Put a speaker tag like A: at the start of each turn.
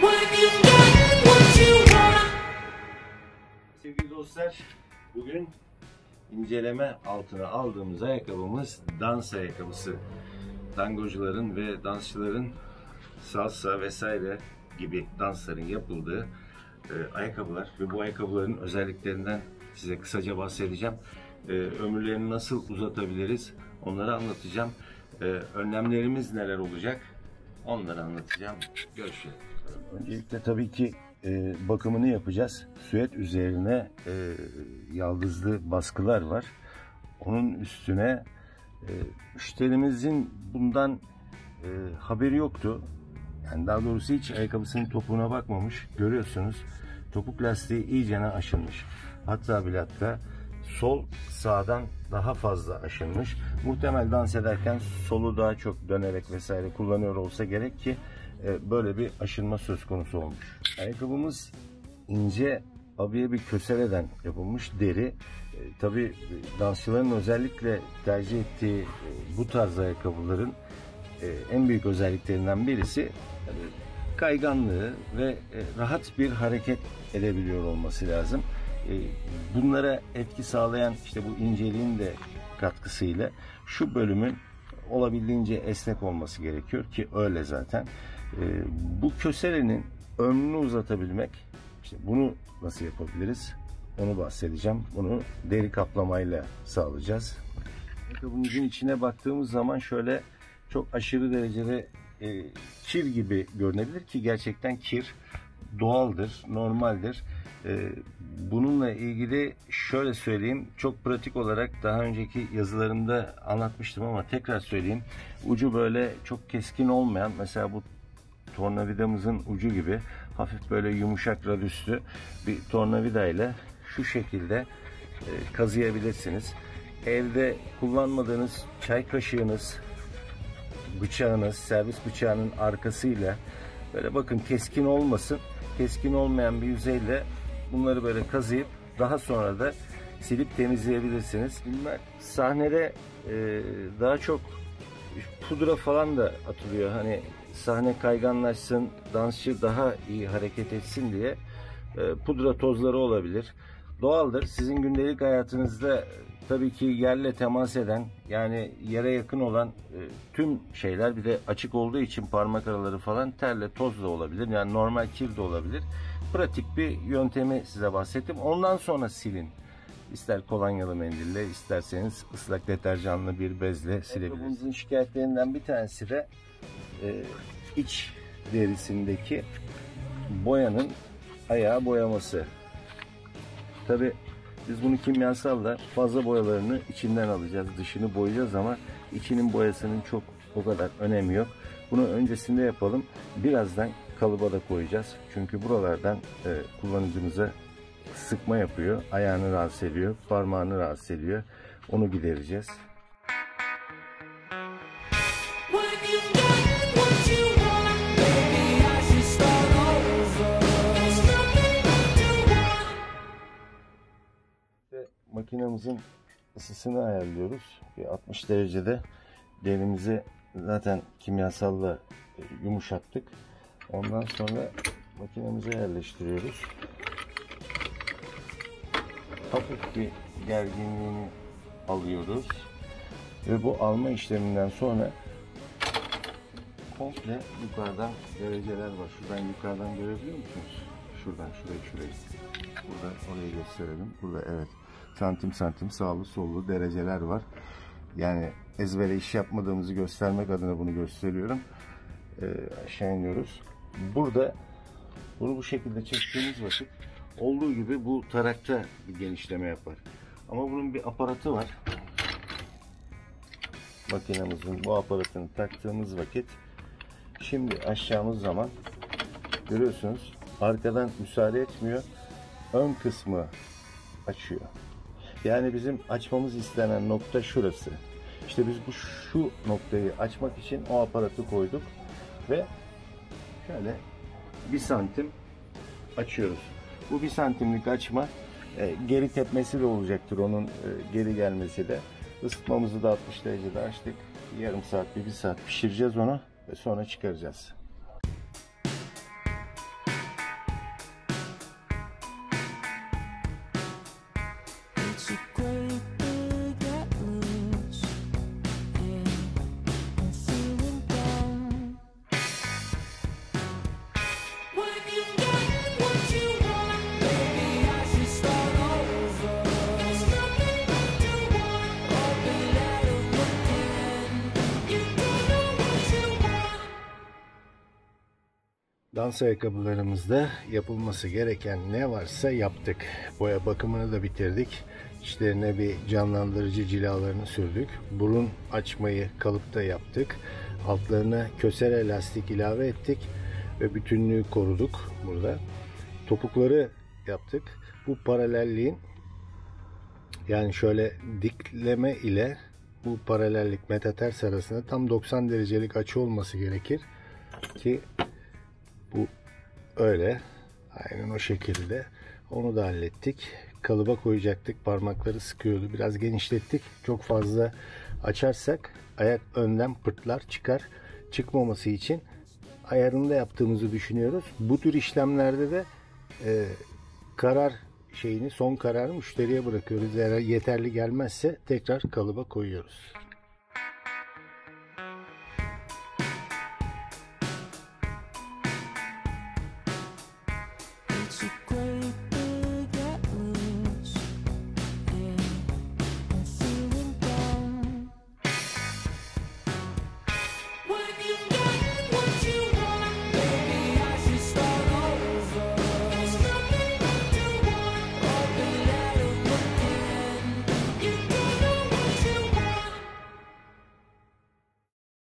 A: Sevgili dostlar, bugün inceleme altına aldığımız ayakkabımız dans ayakkabısı. Tangocuların ve dansçıların salsa vesaire gibi dansların yapıldığı ayakkabılar ve bu ayakkabıların özelliklerinden size kısaca bahsedeceğim. Ömürlerini nasıl uzatabiliriz onları anlatacağım. Önlemlerimiz neler olacak onları anlatacağım. Görüşelim. Öncelikle tabii ki bakımını yapacağız. Süet üzerine yaldızlı baskılar var. Onun üstüne müşterimizin bundan haberi yoktu. Yani daha doğrusu hiç ayakkabısının topuğuna bakmamış. Görüyorsunuz topuk lastiği iyicene aşınmış. Hatta sol sağdan daha fazla aşınmış. Muhtemel dans ederken solu daha çok dönerek vesaire kullanıyor olsa gerek ki böyle bir aşınma söz konusu olmuş. Ayakkabımız ince abiye bir köseleden yapılmış deri. Tabii dansçıların özellikle tercih ettiği bu tarz ayakkabıların en büyük özelliklerinden birisi kayganlığı ve rahat bir hareket edebiliyor olması lazım. Bunlara etki sağlayan işte bu inceliğin de katkısıyla şu bölümün olabildiğince esnek olması gerekiyor ki öyle zaten. Bu köselenin ömrünü uzatabilmek, işte bunu nasıl yapabiliriz onu bahsedeceğim. Bunu deri kaplamayla sağlayacağız. Ayakkabımızın içine baktığımız zaman şöyle çok aşırı derecede kir gibi görünebilir ki gerçekten kir doğaldır, normaldir. Bununla ilgili şöyle söyleyeyim, çok pratik olarak daha önceki yazılarımda anlatmıştım ama tekrar söyleyeyim. Ucu böyle çok keskin olmayan, mesela bu tornavidamızın ucu gibi hafif böyle yumuşak radüslü bir tornavida ile şu şekilde kazıyabilirsiniz. Evde kullanmadığınız çay kaşığınız, bıçağınız, servis bıçağının arkasıyla böyle bakın keskin olmasın, keskin olmayan bir yüzeyle bunları böyle kazıyıp daha sonra da silip temizleyebilirsiniz. Bunlar sahnede daha çok pudra falan da atılıyor. Hani sahne kayganlaşsın, dansçı daha iyi hareket etsin diye pudra tozları olabilir. Doğaldır. Sizin gündelik hayatınızda tabii ki yerle temas eden, yani yere yakın olan tüm şeyler, bir de açık olduğu için parmak araları falan terle toz da olabilir. Yani normal kir de olabilir. Pratik bir yöntemi size bahsettim. Ondan sonra silin. İster kolonyalı mendille, isterseniz ıslak deterjanlı bir bezle silebilirsiniz. Bunun şikayetlerinden bir tanesi de iç derisindeki boyanın ayağı boyaması. Tabi biz bunu kimyasalla fazla boyalarını içinden alacağız, dışını boyayacağız ama içinin boyasının çok o kadar önemi yok. Bunu öncesinde yapalım. Birazdan kalıba da koyacağız. Çünkü buralardan kullanıcımıza sıkma yapıyor, ayağını rahatsız ediyor, parmağını rahatsız ediyor. Onu gidereceğiz. Makinamızın ısısını ayarlıyoruz. 60 derecede derimizi zaten kimyasalla yumuşattık. Ondan sonra makinemize yerleştiriyoruz. Hafif bir gerginliğini alıyoruz. Ve bu alma işleminden sonra komple yukarıdan dereceler var. Şuradan yukarıdan görebiliyor musunuz? Şuradan şurayı. Buradan oraya gösterelim. Burada evet. Santim sağlı sollu dereceler var. Yani ezbere iş yapmadığımızı göstermek adına bunu gösteriyorum. Aşağı iniyoruz. Burada bunu bu şekilde çektiğimiz vakit olduğu gibi bu tarakta bir genişleme yapar. Ama bunun bir aparatı var. Makinemizin bu aparatını taktığımız vakit şimdi aşağımız zaman görüyorsunuz arkadan müsaade etmiyor. Ön kısmı açıyor. Yani bizim açmamız istenen nokta şurası. İşte biz şu noktayı açmak için o aparatı koyduk ve şöyle 1 santim açıyoruz. Bu 1 santimlik açma geri tepmesi de olacaktır, onun geri gelmesi de. Isıtmamızı da 60 derecede açtık. Yarım saat, 1 saat pişireceğiz onu ve sonra çıkaracağız.
B: Dans ayakkabılarımızda yapılması gereken ne varsa yaptık. Boya bakımını da bitirdik. İçlerine bir canlandırıcı cilalarını sürdük. Burun açmayı kalıpta yaptık. Altlarına kösele lastik ilave ettik ve bütünlüğü koruduk burada. Topukları yaptık. Bu paralelliğin, yani şöyle dikleme ile bu paralellik metaters arasında tam 90 derecelik açı olması gerekir ki bu öyle. Aynen o şekilde. Onu da hallettik. Kalıba koyacaktık. Parmakları sıkıyordu. Biraz genişlettik. Çok fazla açarsak ayak önden pırtlar çıkar. Çıkmaması için ayarında yaptığımızı düşünüyoruz. Bu tür işlemlerde de son kararı müşteriye bırakıyoruz. Eğer yeterli gelmezse tekrar kalıba koyuyoruz.